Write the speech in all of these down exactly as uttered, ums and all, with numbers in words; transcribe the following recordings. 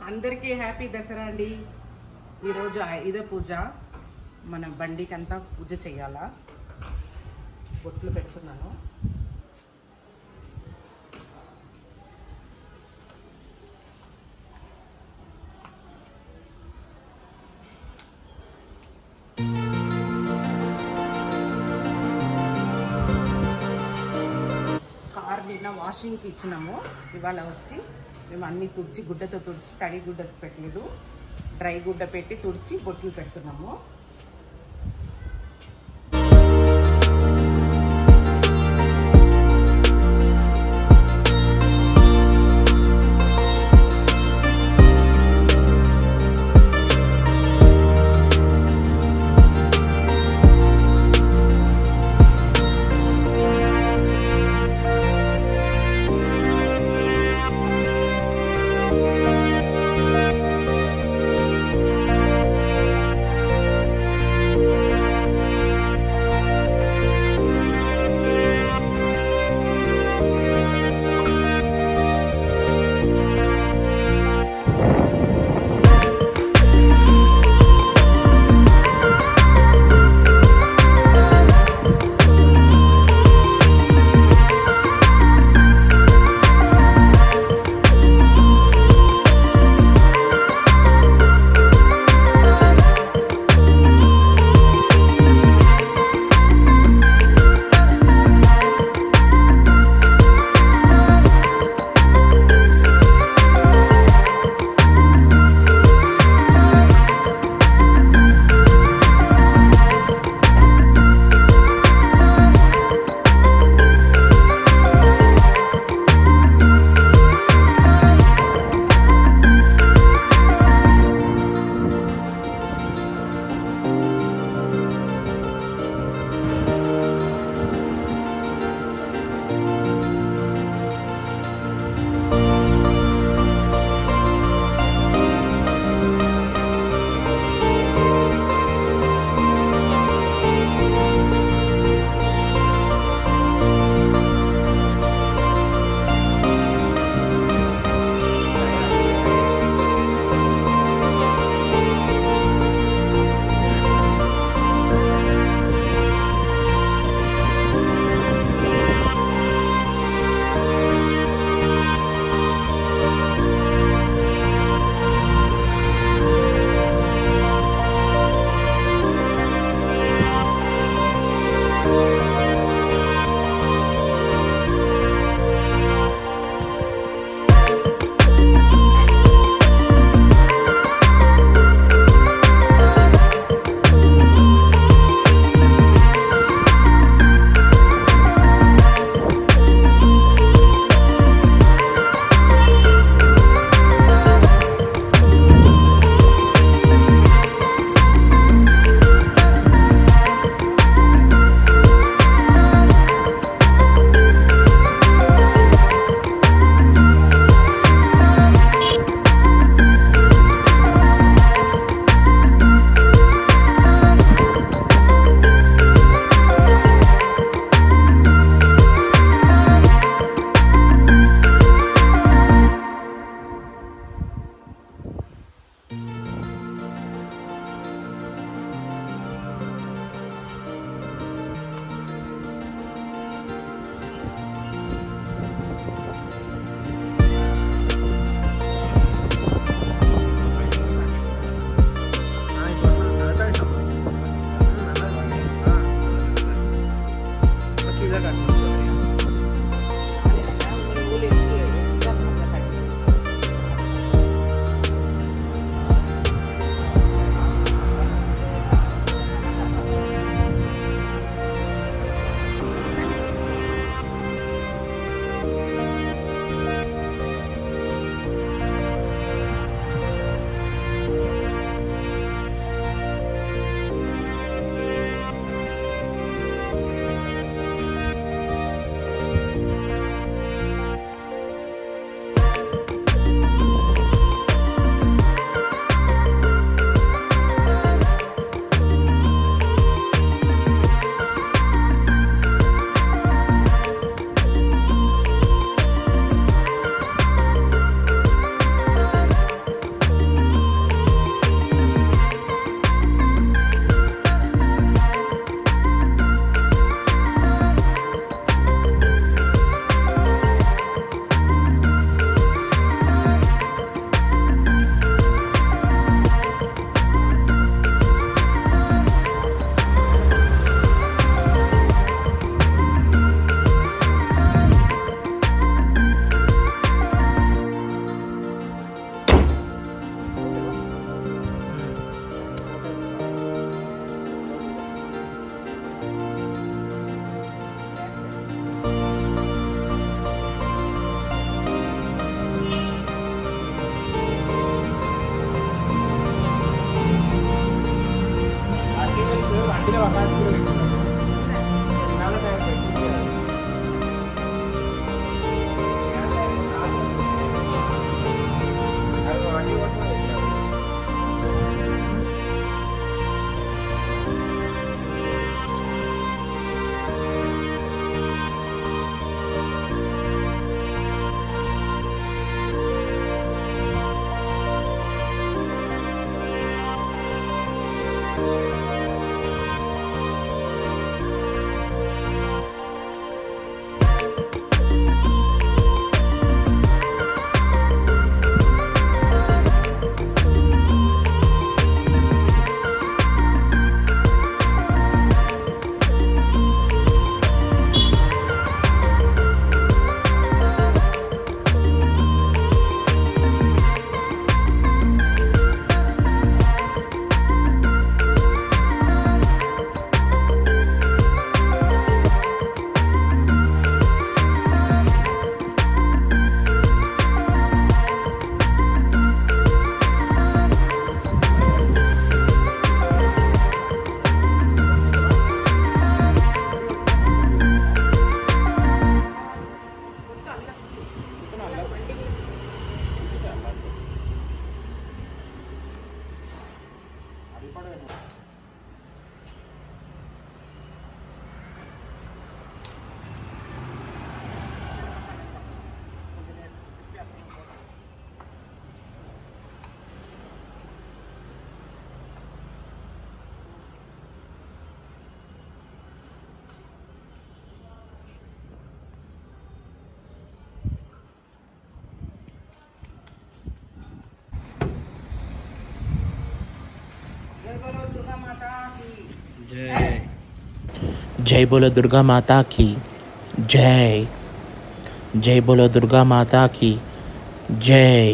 అందరికీ హ్యాపీ దసరా అండి. ఈరోజు ఆయుధ పూజ. మన బండికి అంతా పూజ చేయాలా. బొట్లు పెట్టుకున్నాను. కార్ నిన్న వాషింగ్కి ఇచ్చినాము. ఇవాళ వచ్చి మేము అన్నీ తుడిచి గుడ్డతో తుడిచి, తడి గుడ్డ పెట్టలేదు, డ్రై గుడ్డ పెట్టి తుడిచి బొట్లు పెడుతున్నాము. जय बोलो दुर्गा माता की जय। जय बोलो दुर्गा माता की जय।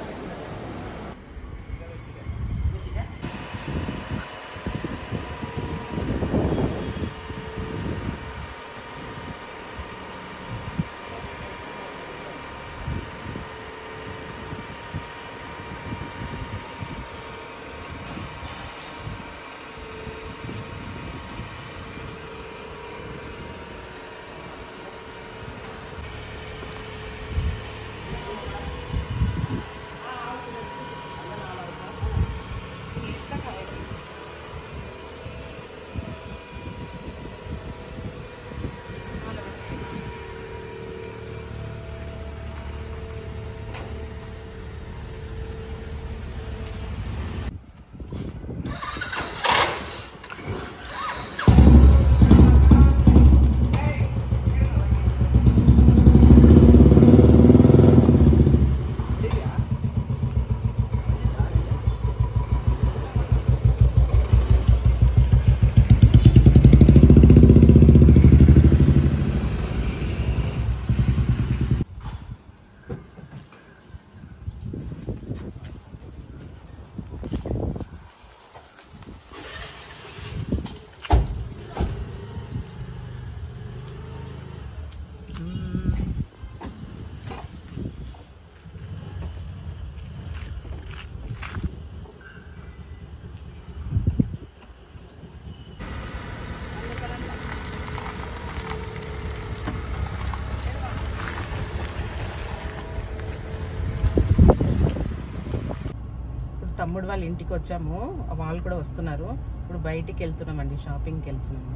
తమ్ముడు వాళ్ళ ఇంటికి వచ్చాము, వాళ్ళు కూడా వస్తున్నారు. ఇప్పుడు బయటికి వెళ్తున్నామండి, షాపింగ్కి వెళ్తున్నాము.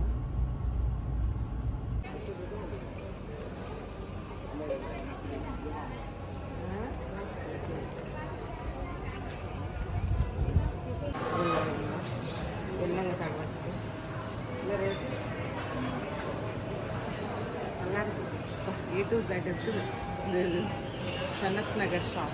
A to Z Sanath Nagar shop.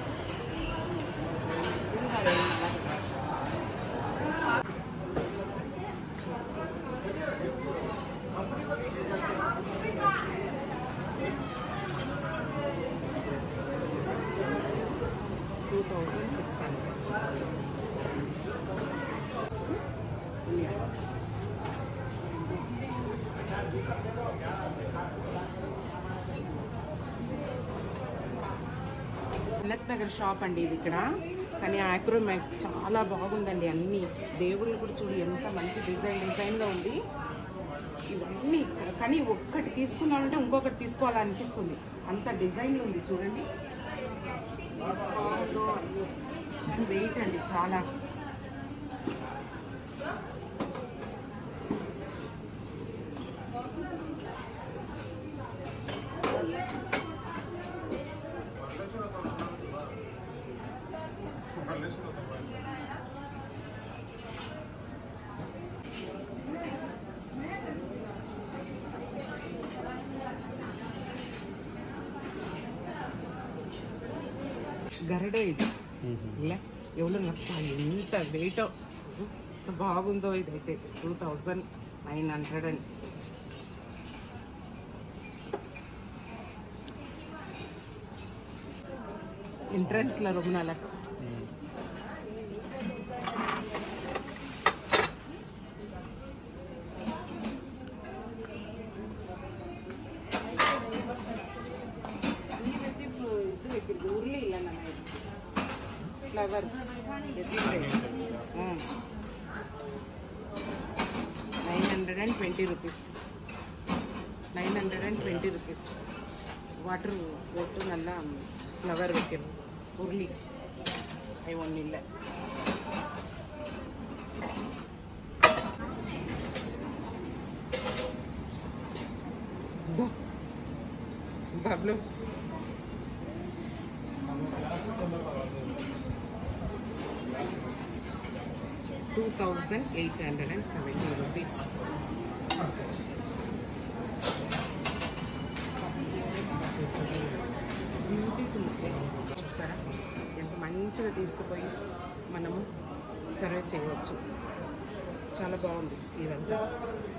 Two thousand six hundred. Sanath Nagar shop అండి ఇది ఇక్కడ. కానీ ఆక్రోమ్యాక్ చాలా బాగుందండి. అన్ని దేవుళ్ళు కూడా చూడు ఎంత మంచి డిజైన్ డిజైన్గా ఉంది ఇవన్నీ. కానీ ఒక్కటి తీసుకున్నామంటే ఇంకొకటి తీసుకోవాలనిపిస్తుంది, అంత డిజైన్ ఉంది చూడండి. వెయిట్ అండి చాలా. గరడే ఇది ఇలా ఎవరు లక్ష, ఎంత వెయిట్ ఎంత బాగుందో ఇదైతే. టూ థౌజండ్ నైన్ హండ్రెడ్ అండి. ఎంట్రన్స్లో ரொம்ப நல்லா உருளி இல்லை நம்ம flower nine hundred and twenty rupees nine hundred and twenty rupees water போட்டு நல்லா ஃப்ளவர் வைக்கணும். உருளி அது ஒன்றும் இல்லை. பப்ளு two thousand eight hundred and seventy rupees. చూసారా ఎంత మంచిగా తీసుకుపోయి మనము సర్వ్ చేయవచ్చు. చాలా బాగుంది ఇదంతా.